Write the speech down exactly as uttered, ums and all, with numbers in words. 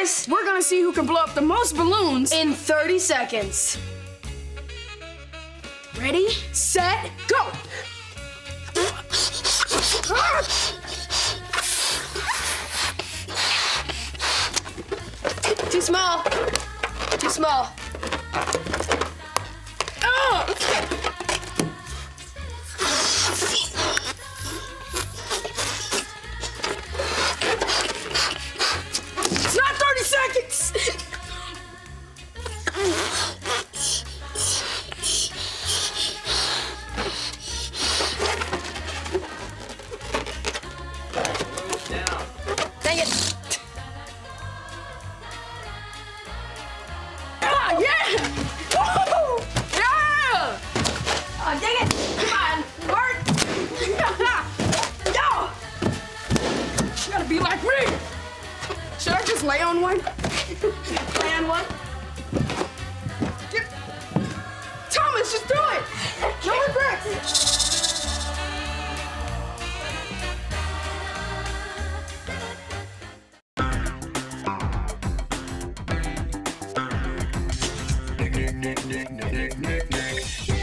guys. We're gonna see who can blow up the most balloons In thirty seconds. Ready, set, go! Too small. Too small. Oh! It's not thirty seconds! Dang it. Ah, yeah! Woo! Yeah! Oh, dang it. Come on, work! Yo! You gotta be like me! Should I just lay on one? Lay on one? Get... Thomas, just do it! No regrets! Nick, Nick, Nick, Nick, Nick, Nick, Nick.